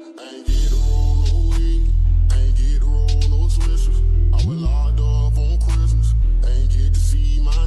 Ain't get to roll no weed, ain't get to roll no swishers. I was locked up on Christmas, ain't get to see my